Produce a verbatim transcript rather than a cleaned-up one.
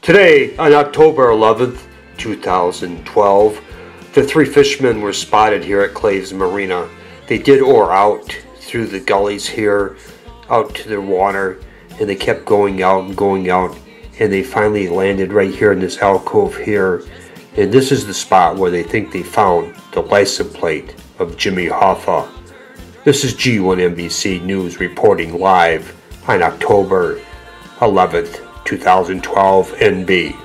Today, on October eleventh, two thousand twelve, the three fishermen were spotted here at Claves Marina. They did oar out through the gullies here, out to the water, and they kept going out and going out, and they finally landed right here in this alcove here. And this is the spot where they think they found the license plate of Jimmy Hoffa. This is G one N B C News reporting live on October eleventh, two thousand twelve, N B.